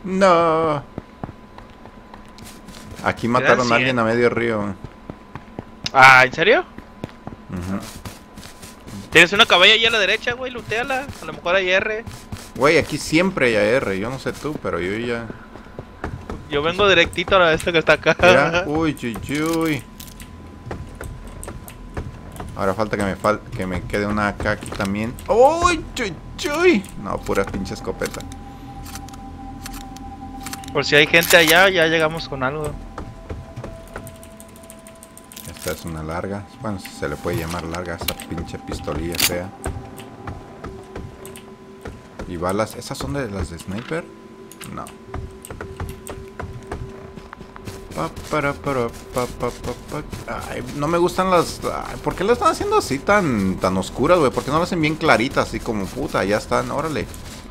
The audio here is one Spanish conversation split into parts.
No. Aquí mataron a alguien a medio río. Ah, ¿en serio? Ujú. Tienes una caballa ahí a la derecha, güey, looteala. A lo mejor hay R. Güey, aquí siempre hay AR. Yo no sé tú, pero yo ya... Yo vengo directito a esta que está acá. Mira. Uy, uy, uy. Ahora falta que me quede una AK aquí también. ¡Uy, uy, uy! No, pura pinche escopeta. Por si hay gente allá, ya llegamos con algo. Esta es una larga. Bueno, si se le puede llamar larga a esa pinche pistolilla fea. Y balas. ¿Esas son de las de sniper? No. Ay, no me gustan las... Ay, ¿por qué las están haciendo así tan oscuras, güey? ¿Por qué no las hacen bien claritas? Así como, puta, ya están, órale.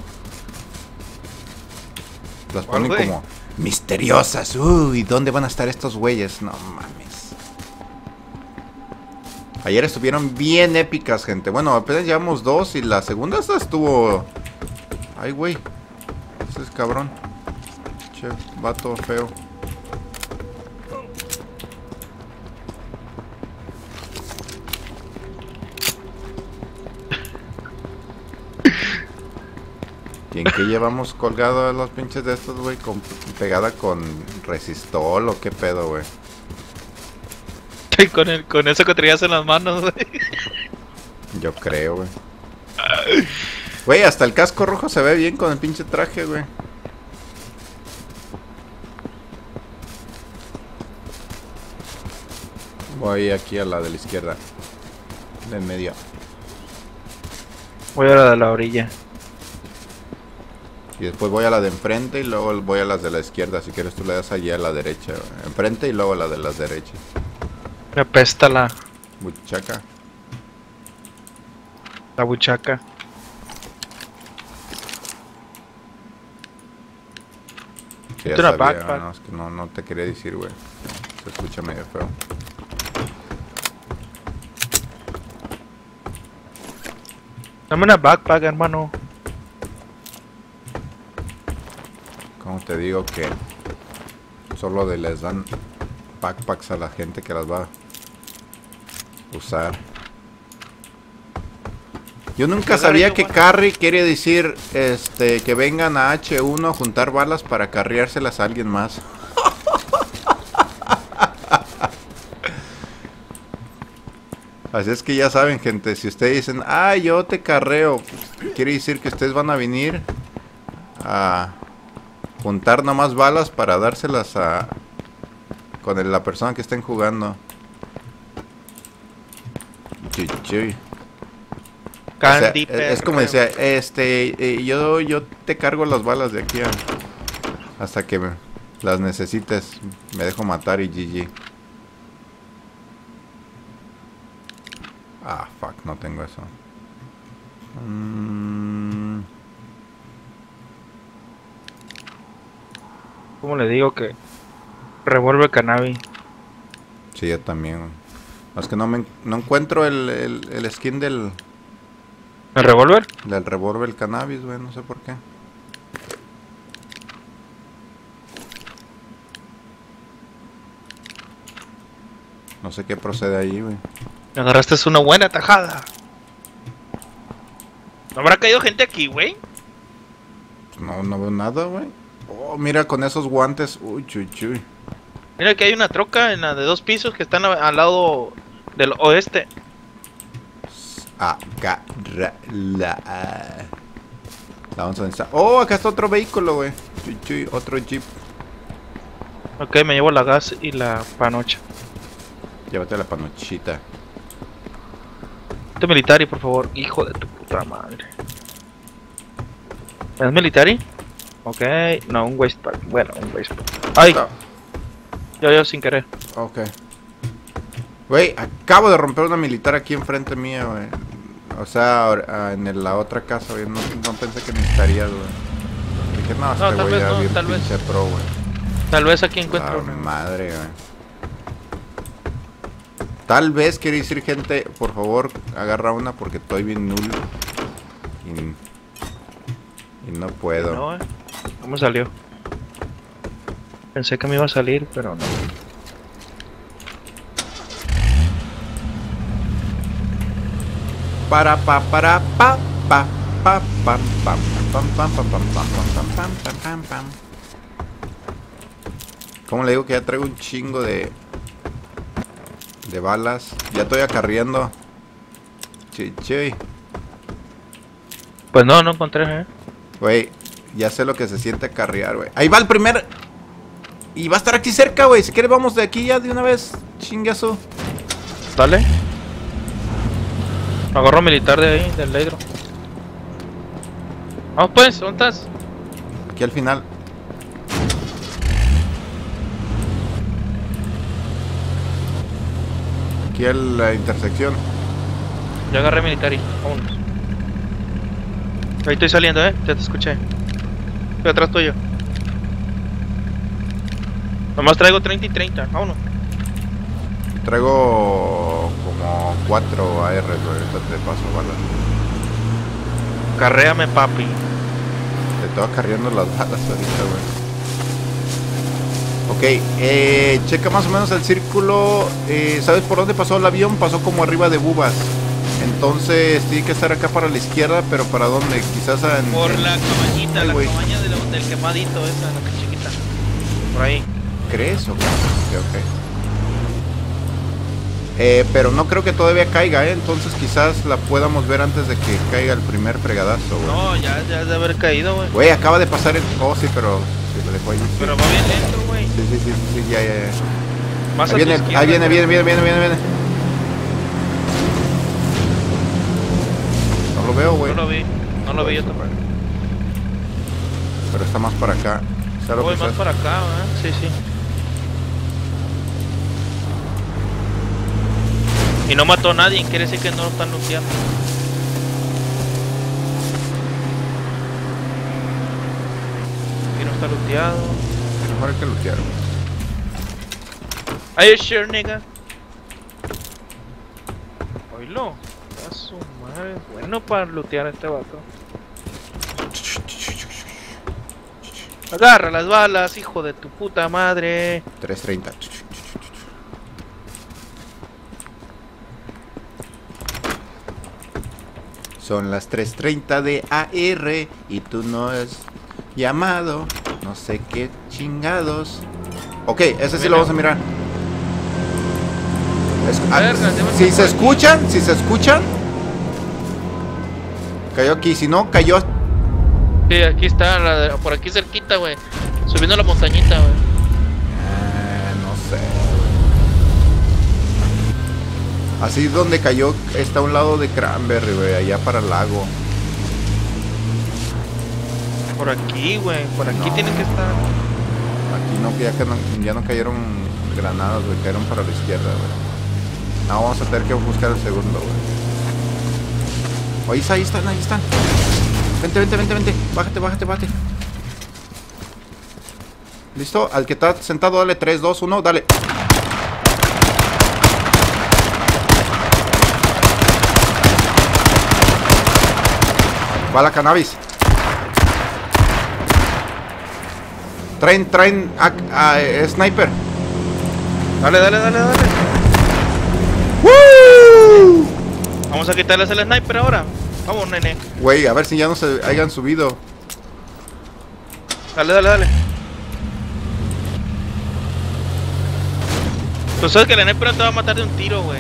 Las ponen como misteriosas. Uy, ¿dónde van a estar estos güeyes? No mames. Ayer estuvieron bien épicas, gente. Bueno, apenas llevamos 2 y la segunda esta estuvo... Ay, güey. Ese es cabrón. Che, vato feo. ¿Y en qué llevamos colgado a los pinches de estos, güey? ¿Pegada con resistol o qué pedo, güey? Con eso que traías en las manos, güey. Yo creo, güey. Güey, hasta el casco rojo se ve bien con el pinche traje, güey. Voy aquí a la de la izquierda. De en medio. Voy a la de la orilla. Y después voy a la de enfrente y luego voy a las de la izquierda. Si quieres tú le das allí a la derecha, güey. Enfrente y luego a la de las derechas. Me apesta la Buchaca. buchaca. Sí, ya Una sabía, backpack. no, es que no te quería decir, güey. Se escucha medio feo. Dame una backpack, hermano. Como te digo que solo les dan backpacks a la gente que las va a usar. Yo nunca sabía que carry quiere decir que vengan a H1 a juntar balas para carriárselas a alguien más. Así es que ya saben, gente, si ustedes dicen, ah, yo te carreo, quiere decir que ustedes van a venir a juntar nomás balas para dárselas a la persona que estén jugando. Chuchuy. O sea, es como decía, yo te cargo las balas de aquí hasta que las necesites, me dejo matar y GG. Ah, fuck, no tengo eso. ¿Cómo le digo que revuelve cannabis? Sí, yo también. No, es que no encuentro el skin del ¿El revólver? revólver cannabis, güey, no sé por qué. No sé qué procede ahí, güey. Me agarraste una buena tajada. ¿No habrá caído gente aquí, güey? No veo nada, güey. Oh, mira con esos guantes. Uy, chuy, chuy. Mira que hay una troca en la de 2 pisos que están al lado del oeste. Agárrala. Vamos a pensar. Oh, acá está otro vehículo, güey. Chuy, chuy, otro jeep. Ok, me llevo la gas y la panocha. Llévate la panochita. Este military, por favor. Hijo de tu puta madre. ¿Es military? Ok, no, un waste pack. Bueno, un waste pack. ¡Ay! No. Yo sin querer. Ok. Güey, acabo de romper una militar aquí enfrente mía, güey. O sea, en la otra casa, güey. No pensé que necesitarías, güey. Dije, no, No, este tal güey vez ya no, bien tal vez. pinche pro, güey. Tal vez aquí encuentro Ah, una. madre, güey. Tal vez quiere decir, gente, por favor, agarra una porque estoy bien nulo. Y no puedo. No, ¿cómo salió? Pensé que me iba a salir, pero no. Para pa para pa pa pa pam pam pam pam pam pam pam pam pam pam pam pam. ¿Cómo le digo que ya traigo un chingo de balas? Ya estoy acarreando. Chichi. Pues no encontré, Güey, ya sé lo que se siente acarrear, güey. Ahí va el primer. Y va a estar aquí cerca, güey. Si quieres vamos de aquí ya de una vez. Chingazo. Dale. Agarro militar de ahí, del Leidro. Vamos pues, ¿dónde estás? Aquí al final. Aquí en la intersección. Ya agarré militar y vámonos. Ahí estoy saliendo, ya te escuché. Estoy atrás tuyo. Nomás traigo 30 y 30, vámonos. Traigo como 4 AR, güey. Ahorita te paso balas. Carréame, papi. Te estoy acarreando las balas ahorita, güey. Ok, checa más o menos el círculo. ¿Sabes por dónde pasó el avión? Pasó como arriba de Bubas. Entonces tiene que estar acá para la izquierda, pero ¿para dónde? Quizás en... Por la cabañita, Ay, la güey. cabaña del quemadito esa, la que chiquita. Por ahí. ¿Crees o qué? Ok. Pero no creo que todavía caiga, entonces quizás la podamos ver antes de que caiga el primer fregadazo, güey. No, ya de haber caído, güey. Güey, acaba de pasar el... Oh, sí, pero... Sí, lo dejó ahí. Sí. Pero va bien lento, güey. Sí, ya. Más Ahí a tu viene, izquierda, ahí viene. No lo veo, güey. No lo vi yo tampoco. Pero está más para acá. ¿Sabes lo Voy que más es? para acá, ¿eh? Sí. Y no mató a nadie, quiere decir que no lo están luteando. Aquí no está luteado. Mejor hay que lootear, güey. Are you sure, nigga? Oílo. A su madre. Bueno para lutear a este vato. Agarra las balas, hijo de tu puta madre. 330. Son las 3:30 de AR y tú no has llamado. No sé qué chingados. Ok, ese sí lo vamos a mirar. Si se escuchan. Cayó aquí, si no, cayó. Sí, aquí está, por aquí cerquita, güey. Subiendo la montañita, güey. No sé. Así donde cayó está a un lado de Cranberry, güey, allá para el lago. Por aquí, güey, por aquí No. tienen que estar. Aquí no, ya no cayeron granadas, güey, cayeron para la izquierda, güey. No, vamos a tener que buscar el segundo, güey. Ahí están. Vente. Bájate. ¿Listo? Al que está sentado, dale 3, 2, 1, dale. Va la cannabis. Traen sniper. Dale. ¡Woo! Vamos a quitarles el sniper ahora. Vamos, nene. Güey, a ver si ya no se hayan subido. Dale. Tú sabes que el sniper te va a matar de un tiro, güey.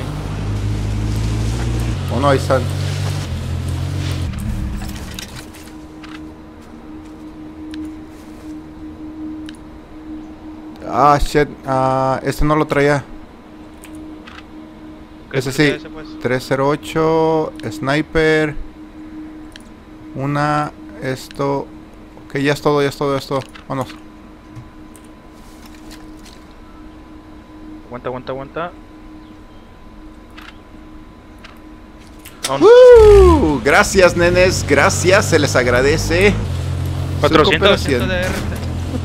Oh no, ahí están. Ah, shit. Este no lo traía. Ese sí. Ese, pues. 308. Sniper. Esto. Ok, ya es todo. Vámonos. Aguanta. Gracias, nenes. Gracias. Se les agradece. 400 Su de cooperación. RT.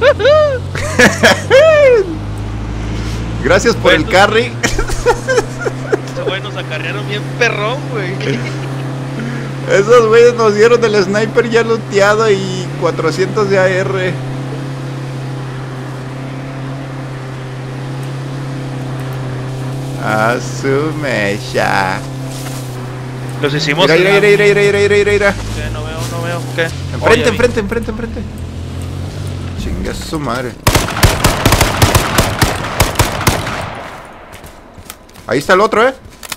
Gracias por el carry. Esos güeyes nos acarrearon bien perrón, güey. Esos güeyes nos dieron el sniper ya looteado y 400 de AR. A su mecha. Los hicimos. Mira. ¿Qué? No veo. ¿Qué? Enfrente. Chinga su madre. Ahí está el otro,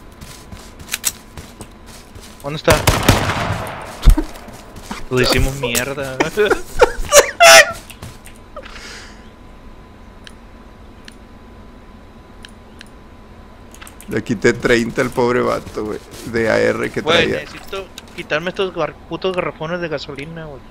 ¿Dónde está? Lo hicimos mierda. Le quité 30 al pobre vato, güey. De AR que Güey, traía. necesito quitarme estos putos garrafones de gasolina, güey.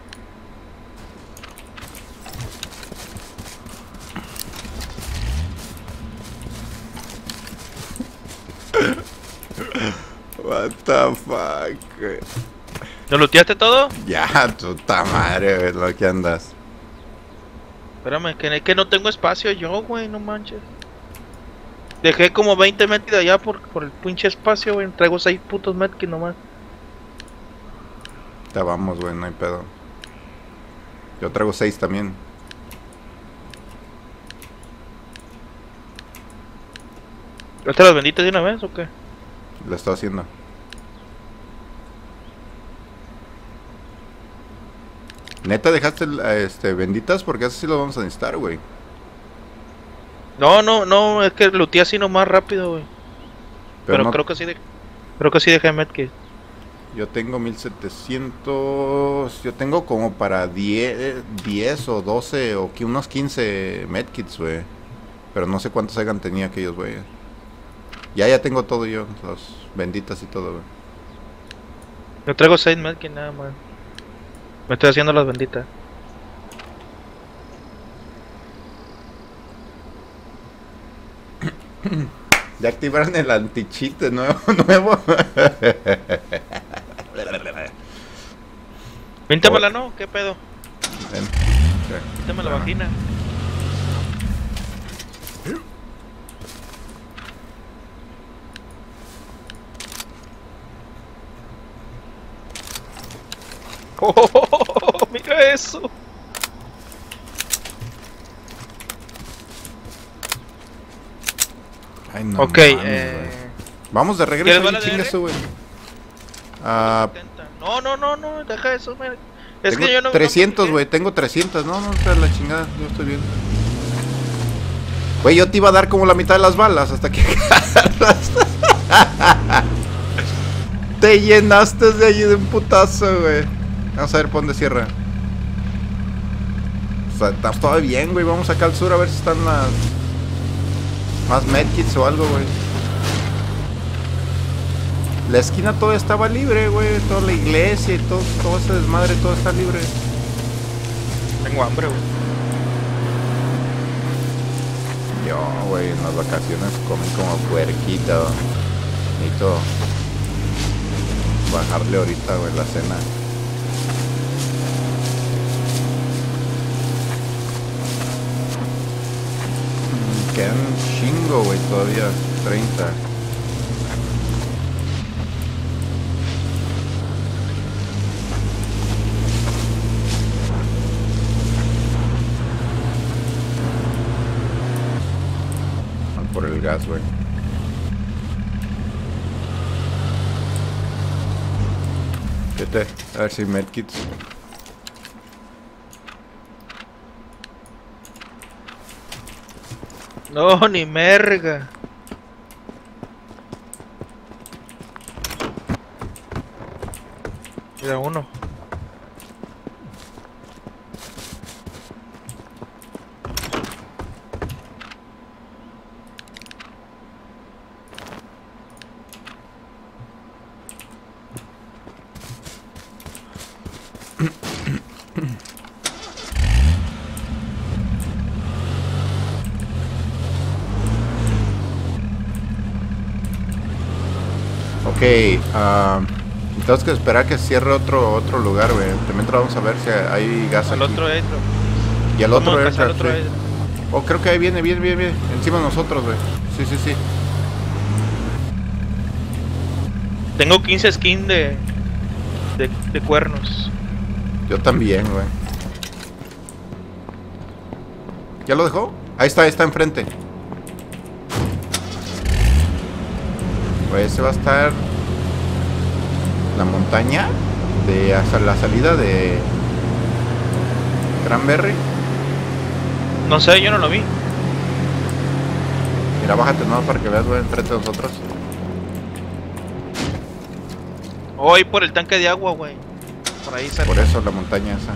What the fuck, güey. ¿Lo looteaste todo? Ya, puta madre, güey, lo que andas. Espérame, que no tengo espacio yo, güey, no manches. Dejé como 20 medkits allá por el pinche espacio, güey. Traigo 6 putos medkits nomás. Ya vamos, güey, no hay pedo. Yo traigo 6 también. ¿Te las vendiste de una vez o qué? Lo estoy haciendo. ¿Neta dejaste benditas? Porque eso sí lo vamos a necesitar, güey. No, es que looteé así nomás rápido, güey. Pero no, creo que sí dejé medkit. yo tengo 1700. Yo tengo como para 10 o 12 o unos 15 medkits, güey. Pero no sé cuántos hayan tenido aquellos, güey. Ya tengo todo yo, los benditas y todo, güey. Yo traigo 6 medkits nada más. Me estoy haciendo las benditas. Ya activaron el anti-cheat nuevo. Píntamela, ¿no? ¿Qué pedo? Ven. Píntame la vagina. Oh, mira eso. Ay, no. Ok, mames, vamos de regreso, bala de chinga R? eso, güey. Ah, No, deja eso, man. Es tengo que yo no. 300, güey, tengo 300. No, está la chingada, yo estoy bien. Güey, yo te iba a dar como la mitad de las balas hasta que te llenaste de allí de un putazo, güey. Vamos a ver por dónde cierra. O sea, estamos todavía bien, güey. Vamos acá al sur a ver si están las más medkits o algo, güey. La esquina toda estaba libre, güey. Toda la iglesia y todo ese desmadre, todo está libre. Tengo hambre, güey. Yo, güey, en las vacaciones comí como puerquito. Necesito bajarle ahorita, güey, la cena. Quedan un chingo, güey, todavía 30. Por el gas, güey. Vete, a ver si medkits. No, ni merga. Mira uno. Ok, tenemos que esperar que cierre otro lugar, güey. Mientras vamos a ver si hay gas Al aquí. otro airdrop. Y al otro Vamos a pasar aircraft, otro sí. airdrop. Oh, creo que ahí viene. Encima de nosotros, güey. Sí. Tengo 15 skins de cuernos. Yo también, güey. ¿Ya lo dejó? Ahí está enfrente. Pues ese va a estar la montaña de hasta la salida de Cranberry. No sé, yo no lo vi. Mira, bájate, ¿no? Para que veas, güey, enfrente de nosotros. Hoy por el tanque de agua, güey. Por ahí cerca. Por eso la montaña esa.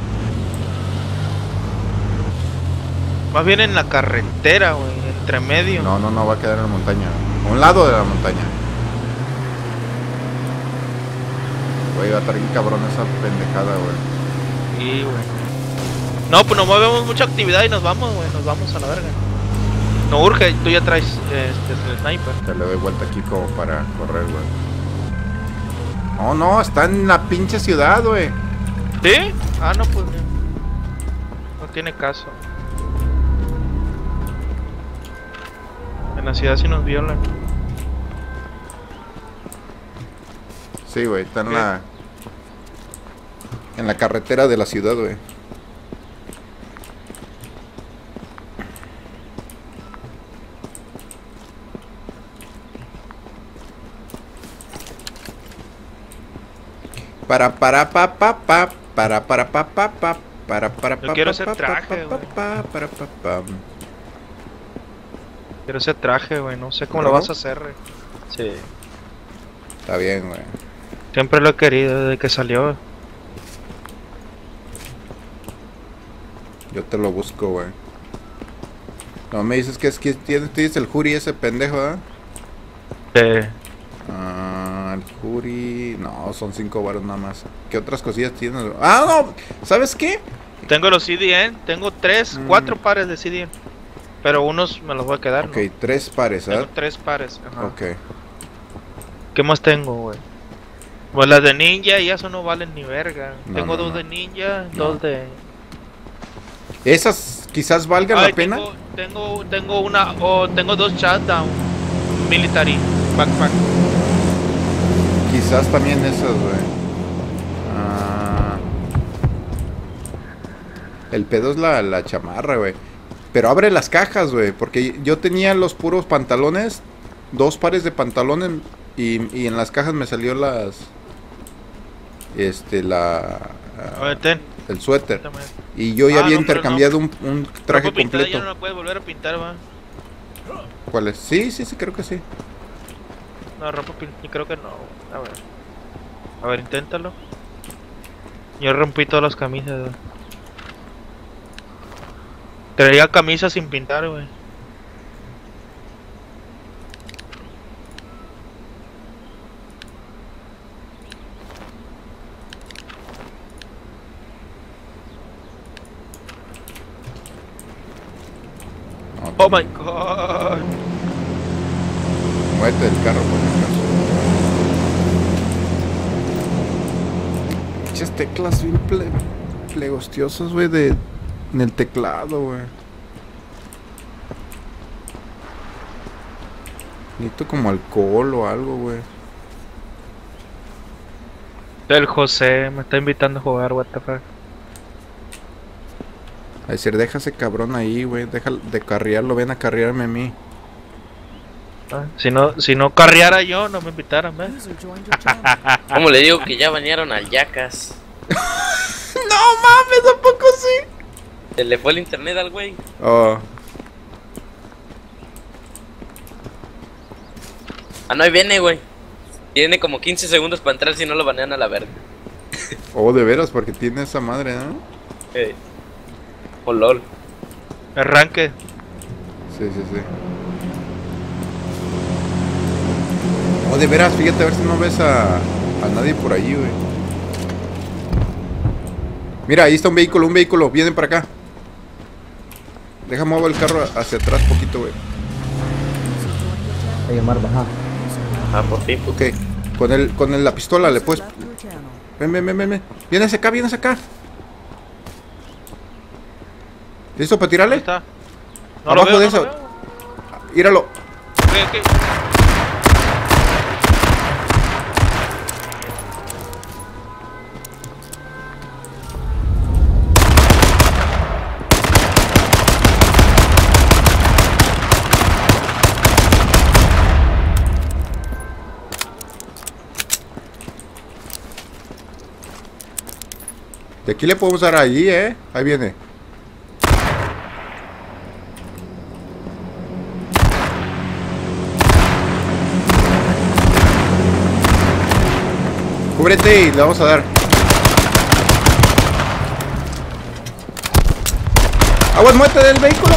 Más bien en la carretera, güey. Entre medio. No, no, no, va a quedar en la montaña. A un lado de la montaña. Güey, va a estar bien cabrón esa pendejada, güey. Sí, güey. No, pues nos movemos mucha actividad y nos vamos, güey. Nos vamos a la verga. No urge, tú ya traes el sniper. Te le doy vuelta aquí como para correr, güey. Oh, no, está en la pinche ciudad, güey. ¿Sí? Ah, no, pues no tiene caso. En la ciudad sí nos violan. Sí, güey, está ¿Qué? en la carretera de la ciudad, güey. Para pa Yo quiero ese traje, güey. Quiero ese traje, güey. No sé cómo lo ¿Robo? vas a hacer, güey. Sí. Está bien, güey. Siempre lo he querido desde que salió. Yo te lo busco, güey. No me dices que es que tienes el Juri ese pendejo, ¿eh? Sí. Ah, el Juri. No, son 5 varos nada más. ¿Qué otras cosillas tienes? Ah, no. ¿Sabes qué? Tengo los CDN. Tengo 4 pares de CDN. Pero unos me los voy a quedar, Ok, ¿no? 3 pares, Tengo ¿eh? 3 pares. Ajá. Ok. ¿Qué más tengo, güey? Pues las de ninja y eso no valen ni verga. No, Tengo no, 2 no. de ninja, No. 2 de... ¿Esas quizás valgan Ay, la pena? tengo 2 shutdown military backpack. Quizás también esas, güey. Ah, el pedo es la chamarra, güey. Pero abre las cajas, güey. Porque yo tenía los puros pantalones. 2 pares de pantalones. Y en las cajas me salió las... A ver, ten. el suéter. También. Y yo ya Ah, había no, pero intercambiado un traje Ropa pintada completo. ya no la puedes volver a pintar, va. ¿Cuál es? Sí, sí, sí, creo que sí. No, yo creo que no. A ver, inténtalo. Yo rompí todas las camisas, güey. Traía camisas sin pintar, güey. No, Oh my también. god. Muévete del carro por si acaso. Pinches teclas bien plegostiosas, güey, en el teclado, güey. Necesito como alcohol o algo, güey. El José me está invitando a jugar, what the fuck. A decir, deja ese cabrón ahí, güey. Deja de carrearlo, ven a carrearme a mí. Ah, si no carreara yo, no me invitaran, ¿ves? User joined your channel. ¿Cómo le digo que ya banearon al Yacas? ¡No mames! ¿A poco sí? Se le fue el internet al güey. Oh, Ah, no, ahí viene, güey. Tiene como 15 segundos para entrar si no lo banean a la verga. oh, de veras, porque tiene esa madre, ¿no? O lol. Arranque. Sí, sí, sí. Oh, de veras, fíjate a ver si no ves a nadie por allí, güey. Mira, ahí está un vehículo, vienen para acá. Deja mover el carro hacia atrás poquito, güey. User joined your channel. Oye, Mar, baja. Ah, por fin. Ok, con la pistola le puedes... Left your channel. Ven. Vienes acá. ¿Listo para Ahí tirarle? está. Abajo lo veo, de no eso. lo veo. Míralo. Ok. De aquí le podemos dar allí, Ahí viene. Cúbrete y le vamos a dar. ¡Aguas, muerte del vehículo!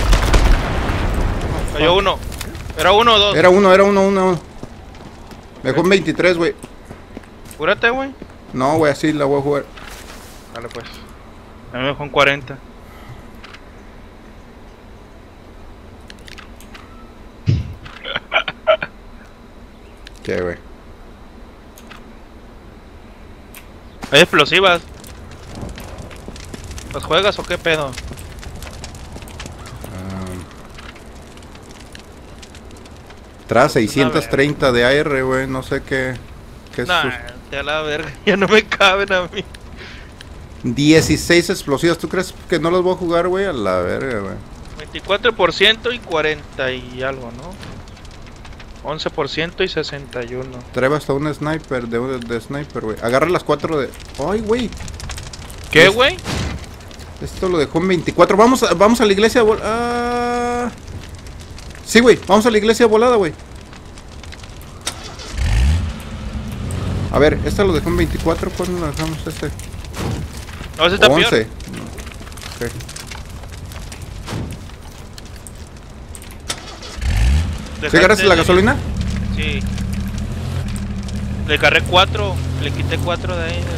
Cayó uno. ¿Era uno o dos? Era uno. Me dejó un 23, güey. Cúrate, güey. No, güey, así la voy a jugar. Dale, pues. A mí me dejó un 40. ¿Qué, güey? ¿Hay explosivas? ¿Las juegas o qué pedo? Tras 630 de AR, güey. No sé qué es Nah, eso. te a la verga. Ya no me caben a mí. 16 explosivas. ¿Tú crees que no las voy a jugar, güey? A la verga, güey. 24% y 40 y algo, ¿no? 11% y 61. Trae hasta un sniper, de sniper, güey. Agarra las 4 de... ¡Ay, güey! ¿Qué, güey? Esto lo dejó en 24. Vamos a la iglesia. Sí, güey. Vamos a la iglesia volada, güey. A ver, esta lo dejó en 24. ¿Cuándo lo dejamos este? No, ese está 11. peor. Ok. ¿Sí agarraste la gasolina? Sí. Le carré 4, le quité 4 de ahí.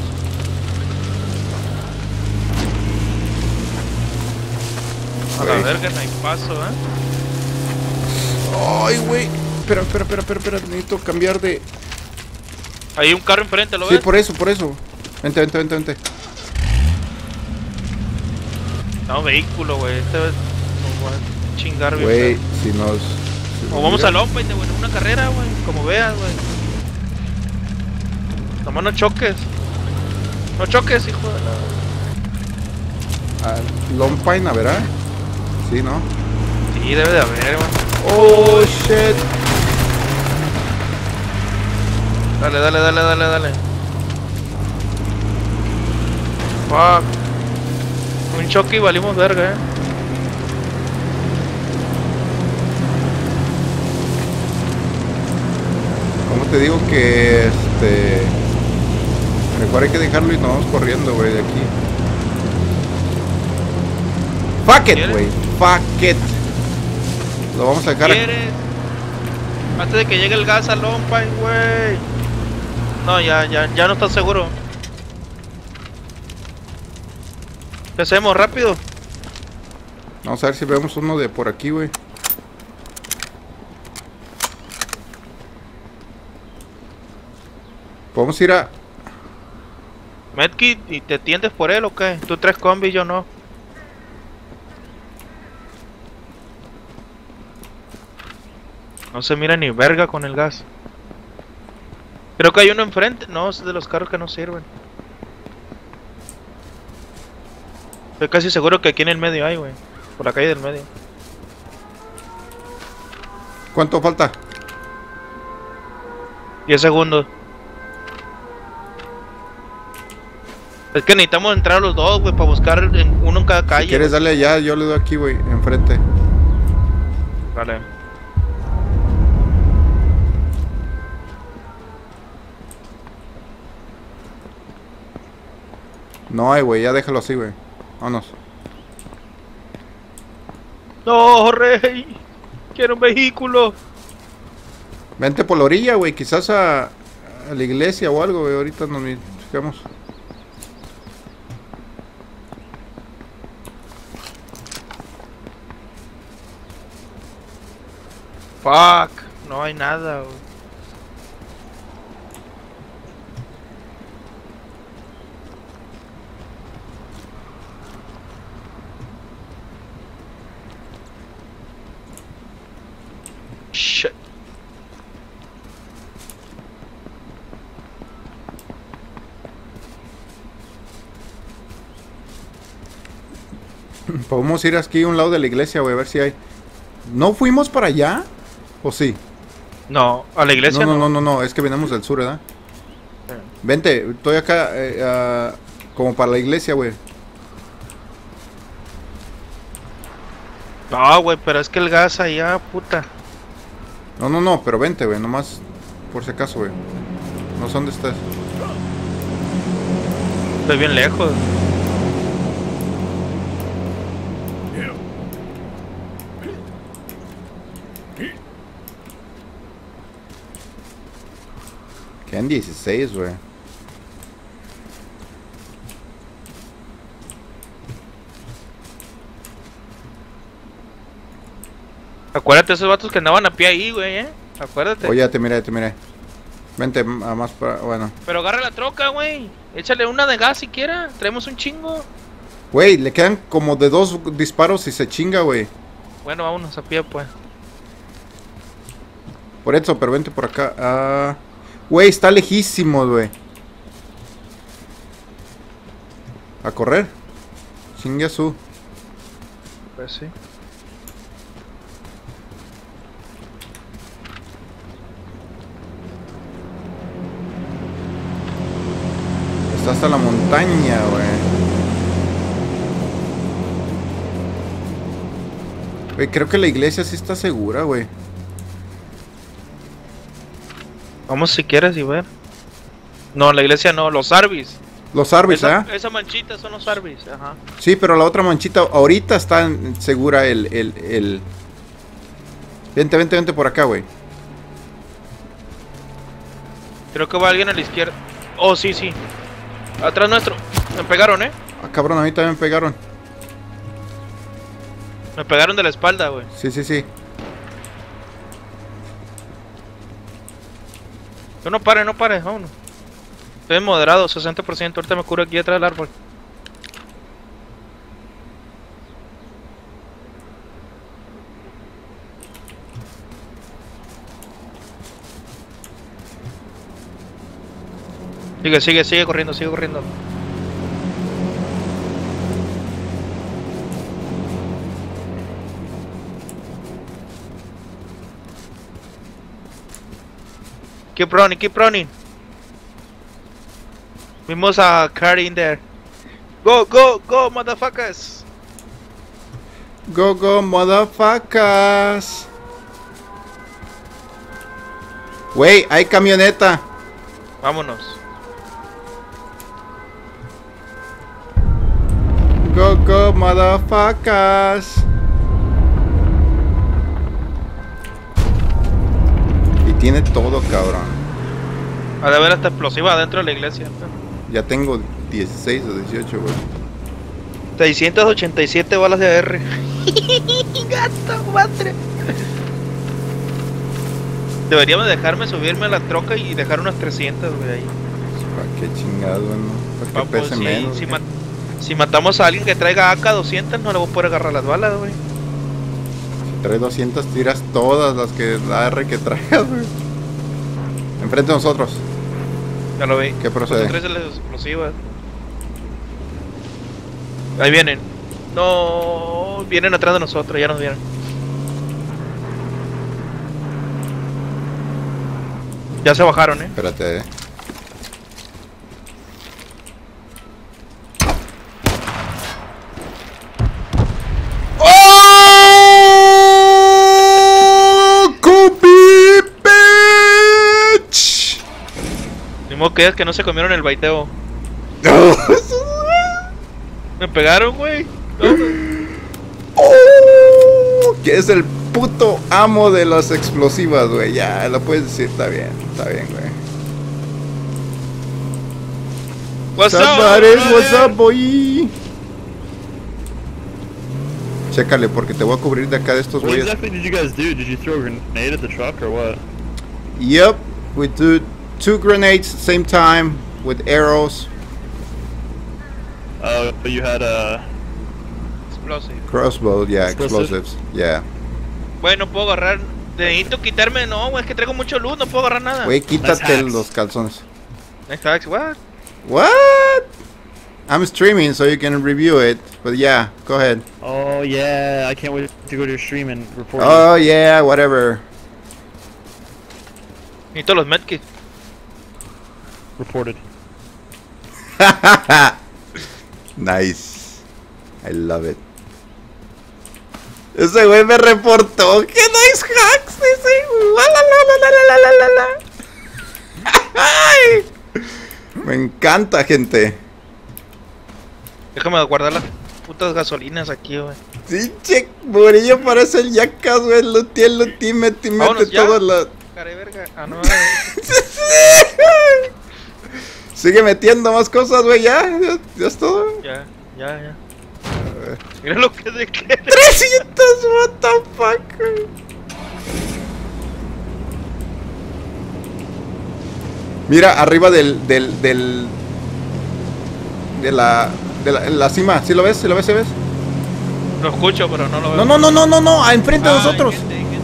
A la Güey. verga, no hay paso, Ay, güey. Espera. Necesito cambiar de... Hay un carro enfrente, ¿lo Sí, ves? por eso. Vente. No, vehículo, güey. Este vez nos va a chingar bien. Güey, feo. si nos... O vamos al Lompa y te bueno, una carrera, güey. Como veas, güey. Nomás no choques. No choques, hijo de la... Long Pine, ¿verdad? Sí, ¿no? Sí, debe de haber, güey. Oh, shit. Dale. Fuck. Un choque y valimos verga, ¿Cómo te digo que mejor hay que dejarlo y nos vamos corriendo, güey, de aquí. Fuck it, ¿Quieres? güey. Fuck it. Lo vamos a dejar aquí. ¿Quieres? Antes de que llegue el gas al Lompine, güey. No, ya no estás seguro. ¿Qué hacemos? ¿Rápido? Vamos a ver si vemos uno de por aquí, güey. Podemos ir a... Medkit, ¿y te tiendes por él o qué? Tú traes combi y yo no. No se mira ni verga con el gas. Creo que hay uno enfrente. No, es de los carros que no sirven. Estoy casi seguro que aquí en el medio hay, güey. Por la calle del medio. ¿Cuánto falta? 10 segundos. Es que necesitamos entrar los dos, güey, para buscar uno en cada calle. Si quieres, dale allá, yo le doy aquí, güey, enfrente. Vale. No hay, güey, ya déjalo así, güey. Vámonos. No, rey. Quiero un vehículo. Vente por la orilla, güey, quizás a la iglesia o algo, güey. Ahorita nos fijamos. Fuck. No hay nada, güey. Shit. Podemos ir aquí a un lado de la iglesia, güey, a ver si hay. ¿No fuimos para allá? ¿O sí? No, a la iglesia No, es que venimos del sur, ¿verdad? Sí. Vente, estoy acá. Como para la iglesia, güey. No, güey, pero es que el gas allá, puta. No, pero vente, güey, nomás por si acaso, güey. No sé dónde estás. Estoy bien lejos. Quedan 16, güey. Acuérdate esos vatos que andaban a pie ahí, güey, Acuérdate. Oye, ya te miré. Vente a más para... Bueno. Pero agarra la troca, güey. Échale una de gas siquiera. Traemos un chingo. Güey, le quedan como de 2 disparos y se chinga, güey. Bueno, vámonos a pie, pues. Por eso, pero vente por acá. Ah... Güey, está lejísimo, güey. A correr. Chingue su. Pues sí. Está hasta la montaña, güey. Güey, creo que la iglesia sí está segura, güey. Vamos si quieres y ver. No, la iglesia no, los Arbis. Los árboles, ¿ah? Esa manchita son los Arbis, ajá. Sí, pero la otra manchita, ahorita está segura Vente por acá, güey. Creo que va alguien a la izquierda. Oh, sí. Atrás nuestro. Me pegaron, Ah, cabrón, a mí también me pegaron. Me pegaron de la espalda, güey. Sí. Tú no pares, vámonos. Estoy en moderado, 60%. Ahorita me curo aquí detrás del árbol. Sigue corriendo. Keep running. Vimos a Cardi in there. Go, motherfuckers. Go, motherfuckers. Güey, hay camioneta. Vámonos. Go, motherfuckers. Y tiene todo, cabrón. Ha de haber hasta explosiva adentro de la iglesia. Ya tengo 16 o 18, güey. 687 balas de AR. Gato, madre. Deberíamos dejarme subirme a la troca y dejar unas 300, güey, ahí. ¿Para qué chingado, no? Para que pese menos. Si matamos a alguien que traiga AK-200, no le voy a poder agarrar las balas, güey. Si traes 200, tiras todas las que la R que traigas, güey. Enfrente de nosotros. Ya lo vi. ¿Qué procede? Tres de las explosivas. Ahí vienen. No, vienen atrás de nosotros, ya nos vieron. Ya se bajaron, Espérate, ¡Oh! ¡Copy, bitch! Ni modo que es que no se comieron el baiteo. Me pegaron, güey. ¡Oh! Que es el puto amo de las explosivas, güey. Ya, lo puedes decir, está bien, güey. What's up, What's up, boy? Chécale, porque te voy a cubrir de acá de estos What güeyes. exactly did you guys do? Did you throw a grenade at the truck or what? Yep, we do 2 grenades at the same time with arrows. Oh, you had Explosive. Crossbow, yeah, Explosive. explosives, yeah. Güey, no puedo agarrar. Necesito quitarme, no, güey, es que traigo mucho luz, no puedo agarrar nada. Güey, quítate hacks. los calzones. Nice hacks, what? What? I'm streaming so you can review it, but yeah, go ahead. Oh yeah, I can't wait to go to your stream and report. Oh yeah, whatever. Necesito los medkits. Reported. Nice. I love it. Ese güey me reportó. ¡Qué nice hacks! Ese güey. ¡Ay! Me encanta, gente. Déjame guardar las putas gasolinas aquí, güey. Sí, che, Murillo parece el Yacas, güey. Luti, mete Vámonos ya. todas las. Care verga. Ah, no. Sigue metiendo más cosas, güey. Ya es todo. Ya. Mira lo que de que. 300, what the fuck, güey. Mira, arriba de la cima. ¿Sí lo ves? ¿Sí lo ves? ¿Sí ves? Lo escucho, pero no lo veo. No, enfrente de nosotros.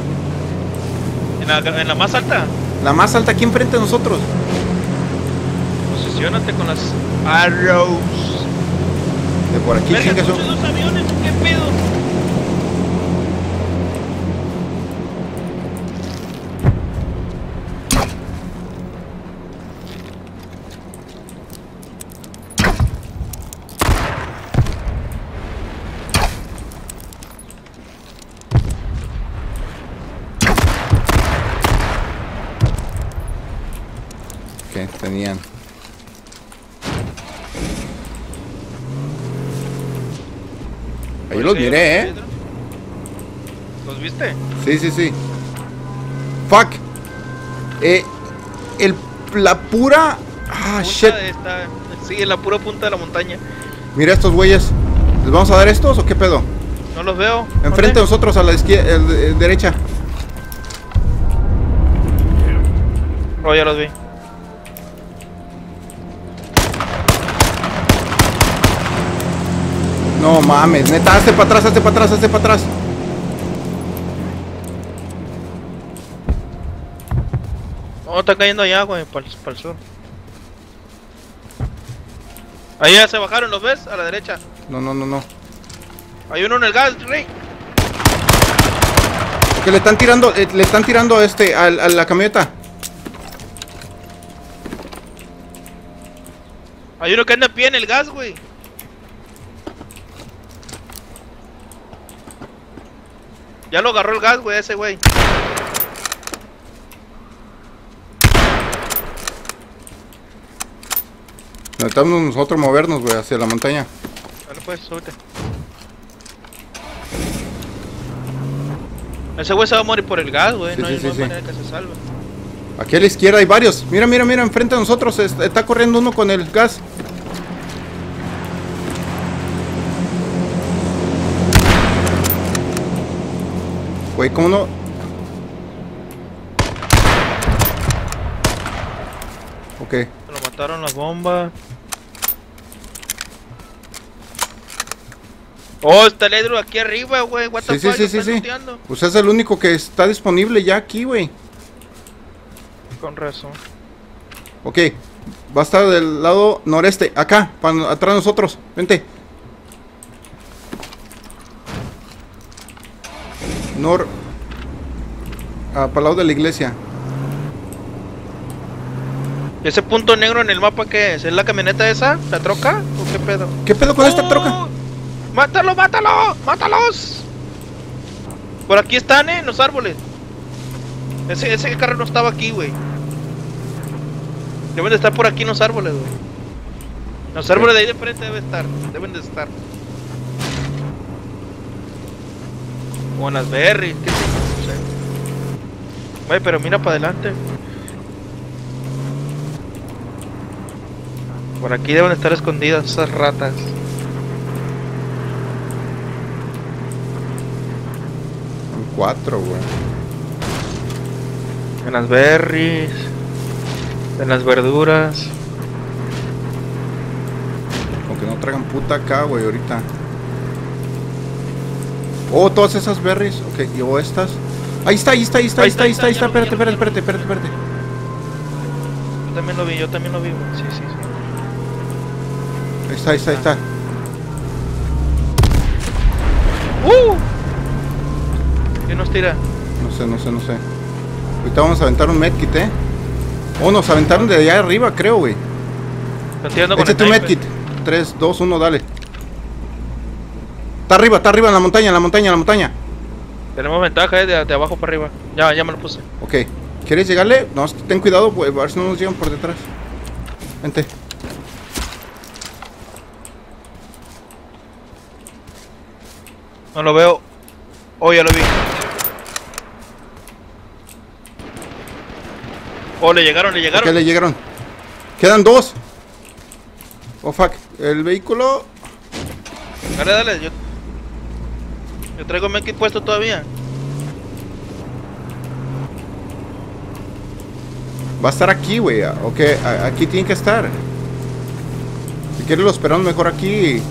En la más alta. La más alta aquí enfrente de nosotros. Posiciónate con las arrows. De por aquí, Verga, chingas. ¿escuchas dos aviones o qué pedo? ¿Qué tenían? Ahí los miré, ¿Los viste? Sí. Fuck. La pura. Ah, Punta shit. Sí, en la pura punta de la montaña. Mira estos güeyes. ¿Les vamos a dar estos o qué pedo? No los veo. Enfrente de nosotros, a la izquierda, derecha. Oh, ya los vi. No mames, neta, hazte para atrás. Oh, está cayendo allá, güey, para el sur. Ahí ya se bajaron, ¿los ves? A la derecha. No. Hay uno en el gas, Rick. Que le están tirando a la camioneta. Hay uno que anda a pie en el gas, güey. Ya lo agarró el gas, güey, ese güey. Necesitamos nosotros movernos, güey, hacia la montaña. Dale pues, súbete. Ese güey se va a morir por el gas, güey. Sí, no hay sí. manera que se salve. Aquí a la izquierda hay varios. Mira, enfrente de nosotros está corriendo uno con el gas. Güey, ¿cómo no? Ok. Se lo mataron las bombas. Oh, está el Edru aquí arriba, güey. What the fuck, lo están looteando. Pues es el único que está disponible ya aquí, güey. Con razón. Ok. Va a estar del lado noreste. Acá, atrás de nosotros. Vente. Para el lado de la iglesia. ¿Ese punto negro en el mapa qué es? ¿Es la camioneta esa? ¿La troca? ¿O qué pedo? ¿Qué pedo con esta troca? ¡Mátalo! ¡Mátalos! Por aquí están, en los árboles. Ese carro no estaba aquí, güey. Deben de estar por aquí en los árboles, güey. Los árboles de ahí de frente deben de estar. O en las berries, qué sé, no sé. Güey, pero mira para adelante. Por aquí deben estar escondidas esas ratas. Son 4, güey. En las berries. En las verduras. Aunque no traigan puta acá, güey, ahorita. Oh, todas esas berries. Ok, y o estas. Ahí está. Espérate. Yo también lo vi, güey. Sí. Ahí está. ¿Quién nos tira? No sé. Ahorita vamos a aventar un medkit, Oh, nos aventaron de allá arriba, creo, güey. Están tirando con Échate el un sniper. medkit. 3, 2, 1, dale. Está arriba en la montaña, en la montaña, en la montaña. Tenemos ventaja de abajo para arriba. Ya me lo puse. Ok. ¿Quieres llegarle? No, ten cuidado, pues, a ver si no nos llegan por detrás. Vente. No lo veo. Oh, ya lo vi. Oh, le llegaron. Ok, le llegaron. Quedan 2. Oh, fuck. El vehículo... Dale, yo traigo mi equipo puesto todavía. Va a estar aquí, güey. Ok, aquí tiene que estar. Si quieres lo esperamos mejor aquí.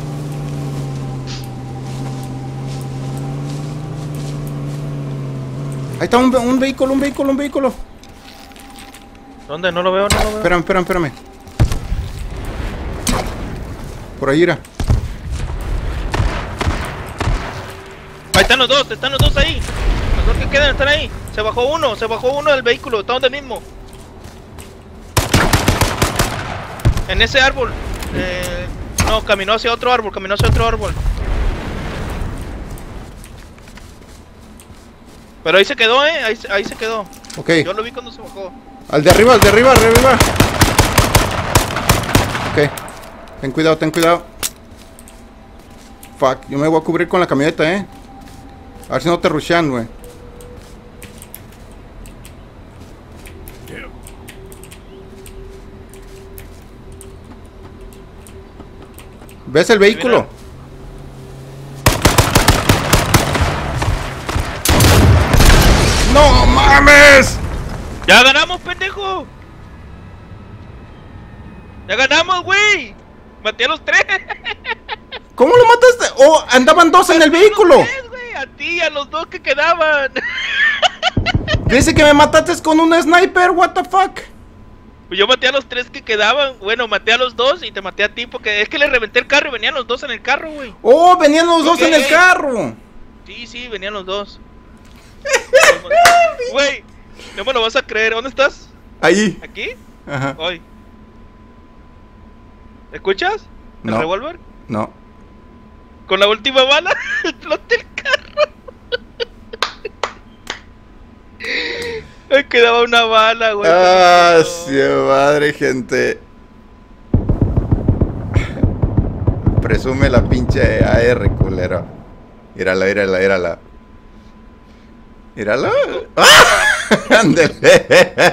Ahí está un vehículo. ¿Dónde? No lo veo. Espérame. Por ahí irá. Ahí están los dos ahí. Los dos que quedan están ahí. Se bajó uno del vehículo. Está donde mismo. En ese árbol. No, caminó hacia otro árbol. Pero ahí se quedó, ahí se quedó. Ok. Yo lo vi cuando se bajó. Al de arriba. Ok. Ten cuidado. Fuck, yo me voy a cubrir con la camioneta, A ver si no te rushean, güey. ¿Ves el vehículo? ¡No mames! ¡Ya ganamos, pendejo! ¡Ya ganamos, güey! ¡Maté a los 3! ¿Cómo lo mataste? ¡Oh, andaban 2 en el vehículo! A ti y a los 2 que quedaban. Dice que me mataste con un sniper, what the fuck. Pues yo maté a los 3 que quedaban. Bueno, maté a los 2 y te maté a ti porque es que le reventé el carro y venían los 2 en el carro, güey. ¡Oh, venían los 2 en el carro! Sí, venían los 2. Güey, no me lo vas a creer. ¿Dónde estás? Ahí. ¿Aquí? Ajá. Hoy. ¿Escuchas? ¿El No. revólver? No. Con la última bala, exploté el carro. Me quedaba una bala, güey. Ah, sí, madre, gente. Presume la pinche AR, culero. Mírala. ¡Ah! ¡Ándale!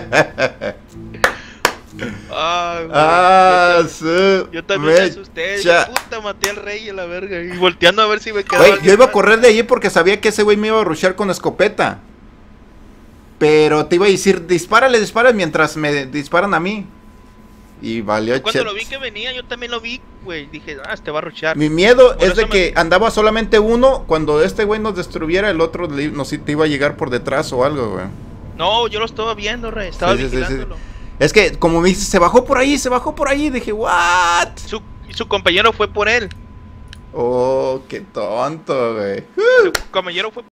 Ay, güey. ¡Ah, su Yo también me asusté. mecha! Puta, maté al rey a la verga. Y volteando a ver si me quedaba. Güey, yo iba a correr de allí porque sabía que ese güey me iba a rushear con escopeta. Pero te iba a decir, dispárale mientras me disparan a mí. Y valió Cuando chet. lo vi que venía, yo también lo vi, güey. Dije, este va a rushear. Mi miedo Por es de eso que andaba solamente uno. Cuando este güey nos destruyera, el otro nos te iba a llegar por detrás o algo, güey. No, yo lo estaba viendo, rey. Estaba Sí. vigilándolo. Es que, como me dices, se bajó por ahí. Dije, ¿what? Su compañero fue por él. Oh, qué tonto, güey. Su compañero fue